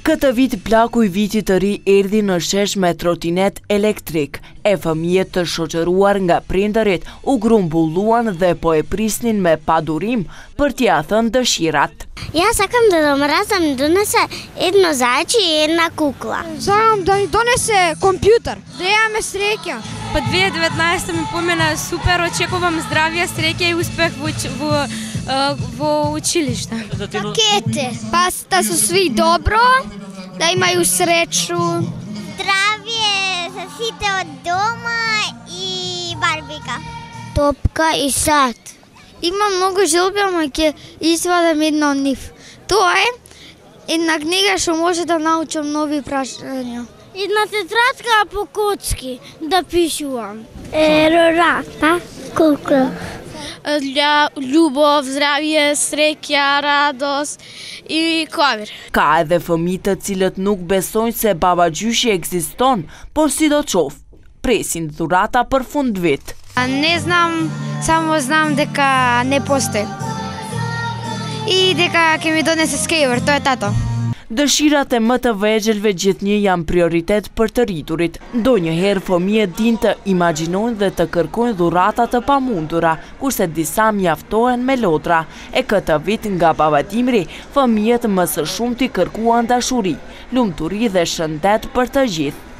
Këtë vit plaku i vitit të ri erdhi në shesh me trotinet elektrik, e fëmijët të shoqëruar nga prindërit u grumbulluan dhe po e prisnin me padurim për t'ia thënë dëshirat. Ja сакам да домра да ми донесе едно зајче и една кукла. Сакам да ми донесе компјутер, да имаме среќа. Па 2019 ми помина супер, очекувам здравје, среќа и успех во училиште. Пакете, па да се сви добро, да имају среќу. Здравје за сите од дома и барбика. Топка и сат. Има многу желби, ама ќе извадам една од нив. Тоа е една книга што може да научам нови прашања. Една тетрадка по коцки да пишувам. Рората, кукла. Љубов, здравје, среќа, радост и ковер. Ka edhe fëmijë të cilët nuk besojnë se babagjyshi ekziston, por sidoqoftë, presin dhurata për fundvit. Не знам, само знам дека не постои. И дека ќе ми донесе скејвер, тоа е тато. Dëshirat e më të vegjelve gjithnjë janë prioritet për të rriturit. Ndonjëherë fëmijët dinë të imagjinojnë dhe të kërkojnë dhurata të pamundura, kurse disa mjaftohen me lodra. E këtë vit nga Babadimri, fëmijët më së shumti kërkuan dashuri, lumturi dhe shëndet për të gjithë.